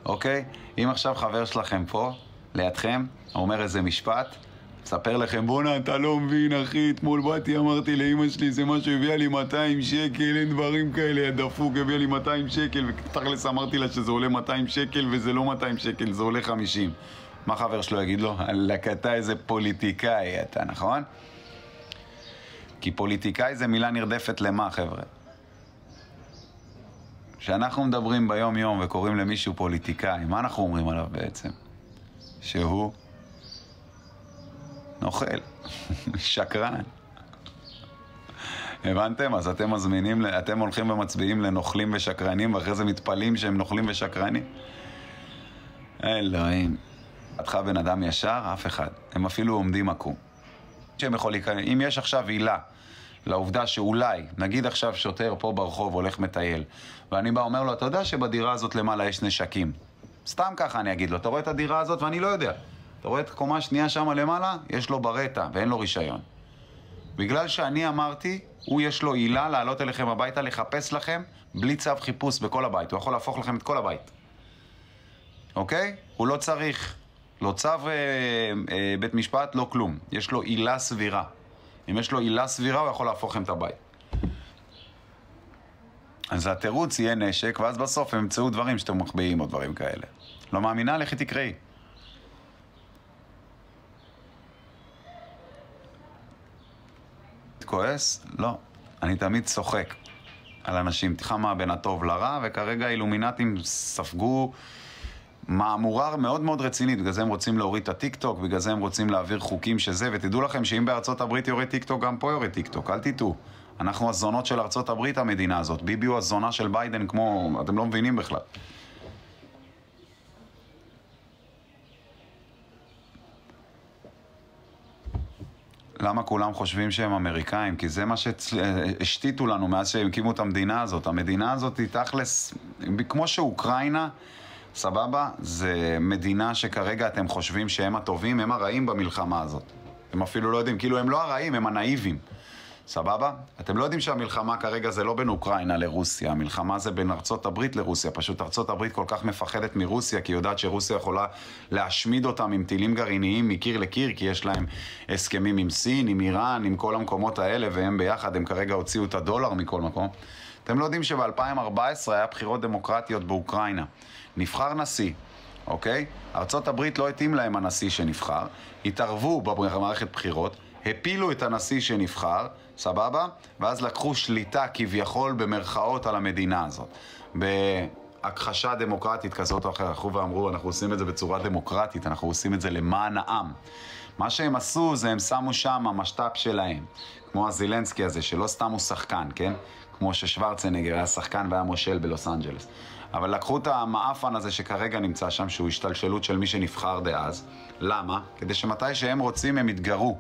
אוקיי? אם עכשיו חבר שלכם פה, לידכם, הוא אומר איזה משפט, מספר לכם, בונה, אתה לא מבין, אחי, אתמול באתי, אמרתי לאמא שלי, זה מה שהביאה לי 200 שקל, אין דברים כאלה, הדפוק הביאה לי 200 שקל, ותכלס אמרתי לה שזה עולה 200 שקל, וזה לא 200 שקל, זה עולה 50. מה חבר שלו יגיד לו? לקטה איזה פוליטיקאי אתה, נכון? כי פוליטיקאי זה מילה נרדפת למה, חבר'ה? כשאנחנו מדברים ביום יום וקוראים למישהו פוליטיקאי, מה אנחנו אומרים עליו בעצם? שהוא נוכל, שקרן. הבנתם? אז אתם מזמינים, אתם הולכים ומצביעים לנוכלים ושקרנים, ואחרי זה מתפלים שהם נוכלים ושקרנים? אלוהים. עדך בן אדם ישר, אף אחד. הם אפילו עומדים עקום. אם יש עכשיו עילה לעובדה שאולי, נגיד עכשיו שוטר פה ברחוב הולך מטייל, ואני בא אומר לו, אתה יודע שבדירה הזאת למעלה יש נשקים? סתם ככה אני אגיד לו, אתה רואה את הדירה הזאת ואני לא יודע. אתה רואה את קומה שנייה שם למעלה? יש לו ברטה ואין לו רישיון. בגלל שאני אמרתי, הוא יש לו עילה לעלות אליכם הביתה, לחפש לכם בלי צו חיפוש בכל הבית. הוא יכול להפוך לכם את כל הבית. אוקיי? הוא לא צריך, לא צו בית משפט, לא כלום. יש לו עילה סבירה. אם יש לו עילה סבירה, הוא יכול להפוך לכם את הבית. אז התירוץ יהיה נשק, ואז בסוף הם ימצאו דברים שאתם מחביאים או דברים כאלה. לא מאמינה? לכי תקראי. כועס? לא. אני תמיד צוחק על אנשים. תחמה בין הטוב לרע, וכרגע אילומינטים ספגו מאמורה מאוד מאוד רצינית. בגלל זה הם רוצים להוריד את הטיק-טוק, בגלל זה הם רוצים להעביר חוקים שזה, ותדעו לכם שאם בארצות הברית יורד טיק-טוק, גם פה יורד טיק-טוק. אל תטעו. אנחנו הזונות של ארצות הברית, המדינה הזאת. ביבי הוא הזונה של ביידן כמו... אתם לא מבינים בכלל. למה כולם חושבים שהם אמריקאים? כי זה מה שהשתיתו לנו מאז שהם הקימו את המדינה הזאת. המדינה הזאת היא תכלס, כמו שאוקראינה, סבבה, זה מדינה שכרגע אתם חושבים שהם הטובים, הם הרעים במלחמה הזאת. אתם אפילו לא יודעים, כאילו הם לא הרעים, הם הנאיבים. סבבה? אתם לא יודעים שהמלחמה כרגע זה לא בין אוקראינה לרוסיה, המלחמה זה בין ארצות הברית לרוסיה, פשוט ארצות הברית כל כך מפחדת מרוסיה, כי היא יודעת שרוסיה יכולה להשמיד אותם עם טילים גרעיניים מקיר לקיר, כי יש להם הסכמים עם סין, עם איראן, עם כל המקומות האלה, והם ביחד, הם כרגע הוציאו את הדולר מכל מקום. אתם לא יודעים שב-2014 היה בחירות דמוקרטיות באוקראינה. נבחר נשיא, אוקיי? ארצות הברית לא התאים להם הנשיא שנבחר, התערבו במערכת בחירות, הפילו את הנשיא שנבחר, סבבה? ואז לקחו שליטה כביכול במרכאות על המדינה הזאת. בהכחשה דמוקרטית כזאת או אחרת, הלכו ואמרו, אנחנו עושים את זה בצורה דמוקרטית, אנחנו עושים את זה למען העם. מה שהם עשו זה הם שמו שם המשת"פ שלהם, כמו הזילנסקי הזה, שלא סתם הוא שחקן, כן? כמו ששוורצנגר היה שחקן והיה מושל בלוס אנג'לס. אבל לקחו את המאפן הזה שכרגע נמצא שם, שהוא השתלשלות של מי שנבחר דאז. למה? כדי שמתי שהם רוצים הם יתגרו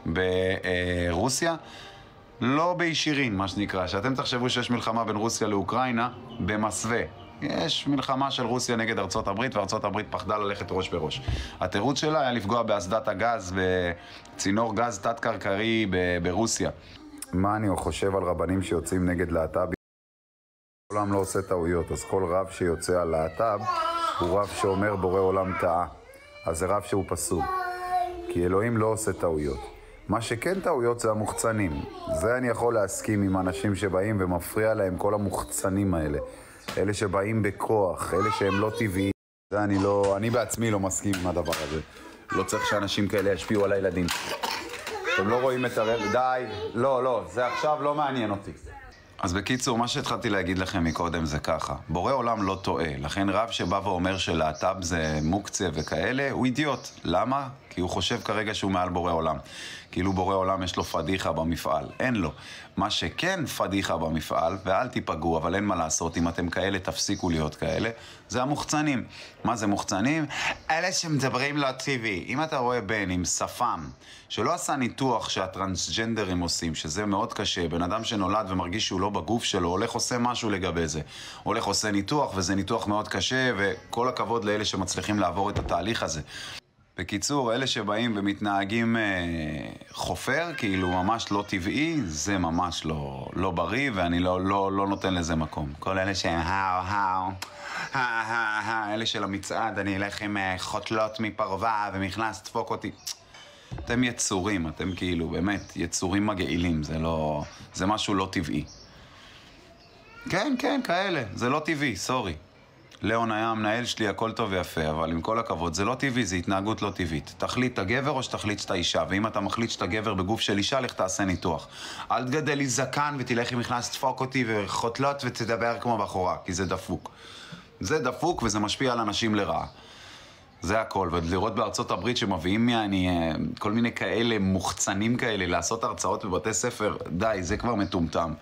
ברוסיה, לא בישירים, מה שנקרא. שאתם תחשבו שיש מלחמה בין רוסיה לאוקראינה, במסווה. יש מלחמה של רוסיה נגד ארצות הברית, וארצות הברית פחדה ללכת ראש בראש. התירוץ שלה היה לפגוע באסדת הגז, בצינור גז תת-קרקעי ברוסיה. מה אני חושב על רבנים שיוצאים נגד להט"בים? העולם לא עושה טעויות, אז כל רב שיוצא על להט"ב הוא רב שאומר בורא עולם טעה. אז זה רב שהוא פסול. כי אלוהים לא עושה טעויות. מה שכן טעויות זה המוחצנים. זה אני יכול להסכים עם אנשים שבאים ומפריע להם כל המוחצנים האלה. אלה שבאים בכוח, אלה שהם לא טבעיים. זה אני בעצמי לא מסכים עם הדבר הזה. לא צריך שאנשים כאלה ישפיעו על הילדים. אתם לא רואים את די, לא, זה עכשיו לא מעניין אותי. אז בקיצור, מה שהתחלתי להגיד לכם מקודם זה ככה. בורא עולם לא טועה. לכן רב שבא ואומר שלהט"ב זה מוקצה וכאלה, הוא אידיוט. למה? כי הוא חושב כרגע שהוא מעל בורא עולם. כאילו בורא עולם יש לו פדיחה במפעל. אין לו. מה שכן פדיחה במפעל, ואל תיפגעו, אבל אין מה לעשות, אם אתם כאלה תפסיקו להיות כאלה, זה המוחצנים. מה זה מוחצנים? אלה שמדברים לא טבעי. אם אתה רואה בן עם שפם, שלא עשה ניתוח שהטרנסג'נדרים עושים, שזה מאוד קשה, בן אדם שנולד ומרגיש שהוא לא בגוף שלו, הולך עושה משהו לגבי זה. הולך עושה ניתוח, וזה ניתוח מאוד קשה, וכל הכבוד לאלה שמצליחים לעבור את התהליך הזה. בקיצור, אלה שבאים ומתנהגים חופר, כאילו ממש לא טבעי, זה ממש לא בריא, ואני לא נותן לזה מקום. כל אלה שהם אלה של המצעד, אני אלך עם חותלות מפרווה ומכנס, תפוק אותי. אתם יצורים, אתם כאילו, באמת, יצורים מגעילים, זה משהו לא טבעי. כן, כן, כאלה, זה לא טבעי, סורי. ליאון היה המנהל שלי, הכל טוב ויפה, אבל עם כל הכבוד, זה לא טבעי, זה התנהגות לא טבעית. תחליט את הגבר או שתחליט שאתה אישה, ואם אתה מחליט שאתה גבר בגוף של אישה, לך תעשה ניתוח. אל תגדל לי זקן ותלך עם מכנס, תפוק אותי וחותלות ותדבר כמו בחורה, כי זה דפוק. זה דפוק וזה משפיע על אנשים לרעה. זה הכל, ולראות בארצות הברית שמביאים כל מיני כאלה מוחצנים כאלה, לעשות הרצאות בבתי ספר, די, זה כבר מטומטם.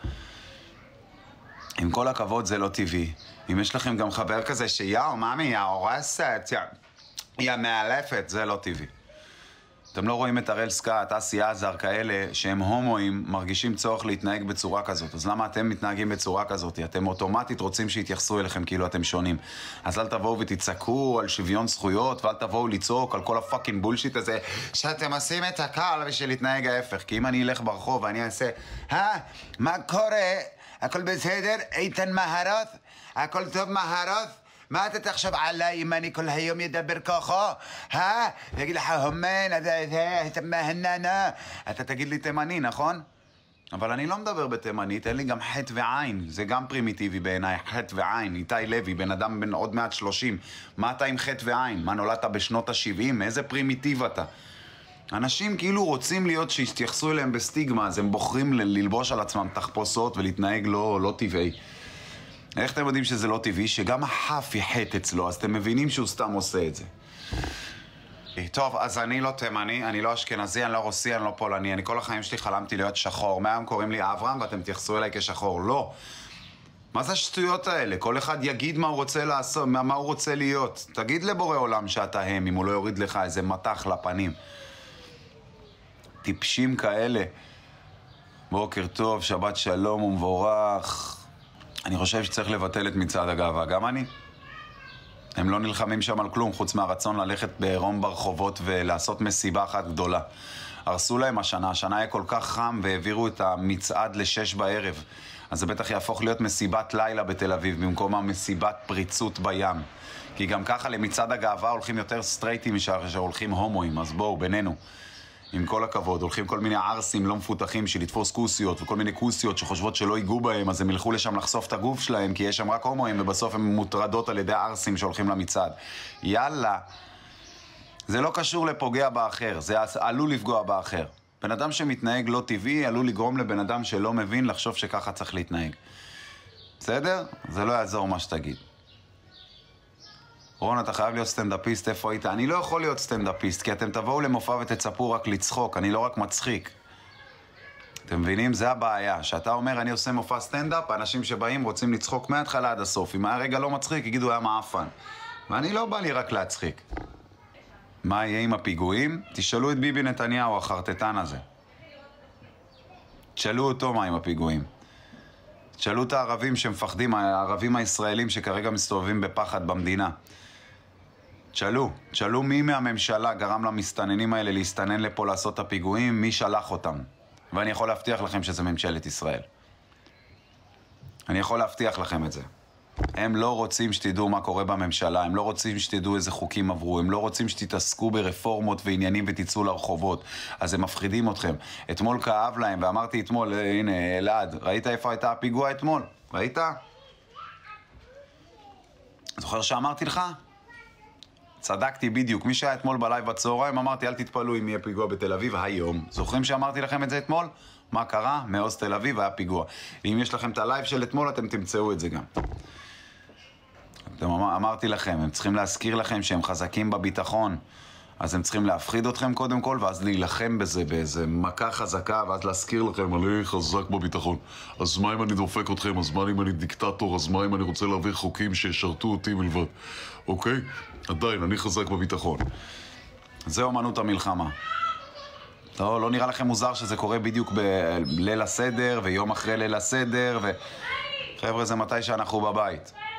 עם כל הכבוד זה לא טבעי. אם יש לכם גם חבר כזה שיאו, ממי, יא הורסת, יא מאלפת, זה לא טבעי. אתם לא רואים את הראל סקאט, אסי עזר, כאלה שהם הומואים, מרגישים צורך להתנהג בצורה כזאת. אז למה אתם מתנהגים בצורה כזאת? אתם אוטומטית רוצים שיתייחסו אליכם כאילו אתם שונים. אז אל תבואו ותצעקו על שוויון זכויות, ואל תבואו לצעוק על כל הפאקינג בולשיט הזה, שאתם עושים את הקל בשביל להתנהג ההפך. כי אם אני אלך ברחוב ואני אעשה, מה קורה? הכל בסדר? איתן מהרות? הכל טוב מהרות? מה אתה תחשוב עליי אם אני כל היום ידבר ככה? תגיד לך, הומן, אתה מהננה. אתה תגיד לי תימני, נכון? אבל אני לא מדבר בתימנית, אין לי גם חטא ועין. זה גם פרימיטיבי בעיניי, חטא ועין. איתי לוי, בן אדם בן עוד מעט 30. מה אתה עם חטא ועין? מה, נולדת בשנות ה-70? איזה פרימיטיב אתה? אנשים כאילו רוצים להיות שיתייחסו אליהם בסטיגמה, אז הם בוחרים ללבוש על עצמם תחפושות ולהתנהג לא טבעי. איך אתם יודעים שזה לא טבעי? שגם החף יחט אצלו, אז אתם מבינים שהוא סתם עושה את זה. טוב, אז אני לא תימני, אני לא אשכנזי, אני לא רוסי, אני לא פולני. אני כל החיים שלי חלמתי להיות שחור. מהיום קוראים לי אברהם ואתם תייחסו אליי כשחור. לא. מה זה השטויות האלה? כל אחד יגיד מה הוא רוצה לעשות, מה הוא רוצה להיות. תגיד לבורא עולם שאתה הם, אם הוא לא יוריד לך איזה מתח לפנים. טיפשים כאלה. בוקר טוב, שבת שלום ומבורך. אני חושב שצריך לבטל את מצעד הגאווה, גם אני. הם לא נלחמים שם על כלום, חוץ מהרצון ללכת בעירום ברחובות ולעשות מסיבה אחת גדולה. הרסו להם השנה היה כל כך חם והעבירו את המצעד ל-6 בערב. אז זה בטח יהפוך להיות מסיבת לילה בתל אביב, במקום המסיבת פריצות בים. כי גם ככה למצעד הגאווה הולכים יותר סטרייטים שהולכים הומואים, אז בואו, בינינו. עם כל הכבוד, הולכים כל מיני ערסים לא מפותחים של לתפוס כוסיות, וכל מיני כוסיות שחושבות שלא ייגעו בהם, אז הם ילכו לשם לחשוף את הגוף שלהם, כי יש שם רק הומואים, ובסוף הם מוטרדות על ידי ערסים שהולכים למצעד. יאללה, זה לא קשור לפוגע באחר, זה עלול לפגוע באחר. בן אדם שמתנהג לא טבעי, עלול לגרום לבן אדם שלא מבין לחשוב שככה צריך להתנהג. בסדר? זה לא יעזור מה שתגיד. רון, אתה חייב להיות סטנדאפיסט, איפה היית? אני לא יכול להיות סטנדאפיסט, כי אתם תבואו למופע ותצפו רק לצחוק, אני לא רק מצחיק. אתם מבינים? זה הבעיה. שאתה אומר, אני עושה מופע סטנדאפ, האנשים שבאים רוצים לצחוק מההתחלה עד הסוף. אם היה רגע לא מצחיק, יגידו, היה מאפן. ואני לא בא לי רק להצחיק. מה יהיה עם הפיגועים? תשאלו את ביבי נתניהו, החרטטן הזה. תשאלו אותו מה עם הפיגועים. תשאלו את הערבים שמפחדים, הערבים הישראלים שכרגע מסתובבים בפחד במדינה. תשאלו מי מהממשלה גרם למסתננים האלה להסתנן לפה לעשות את הפיגועים, מי שלח אותם. ואני יכול להבטיח לכם שזה ממשלת ישראל. אני יכול להבטיח לכם את זה. הם לא רוצים שתדעו מה קורה בממשלה, הם לא רוצים שתדעו איזה חוקים עברו, הם לא רוצים שתתעסקו ברפורמות ועניינים ותצאו לרחובות, אז הם מפחידים אתכם. אתמול כאב להם, ואמרתי אתמול, הנה, אלעד, ראית איפה הייתה הפיגוע אתמול? ראית? זוכר שאמרתי לך? צדקתי בדיוק, מי שהיה אתמול בלייב בצהריים, אמרתי, אל תתפלו אם יהיה פיגוע בתל אביב היום. זוכרים שאמרתי לכם את זה אתמול? מה קרה? מעוז תל אביב היה פיגוע. אם יש לכם את הלייב של אתמול, אתם תמצאו את זה גם. אמרתי לכם, הם צריכים להזכיר לכם שהם חזקים בביטחון, אז הם צריכים להפחיד אתכם קודם כל, ואז להילחם בזה, באיזה מכה חזקה, ואז להזכיר לכם, אני חזק בביטחון. אז מה אם אני דופק אתכם? אז מה אם אני דיקטטור? אז מה אם אני רוצה להעביר חוקים שישרתו אותי מלבד? אוקיי? עדיין, אני חזק בביטחון. זה אומנות המלחמה. לא נראה לכם מוזר שזה קורה בדיוק בליל הסדר, ויום אחרי ליל הסדר, חבר'ה, זה מתי שאנחנו בבית.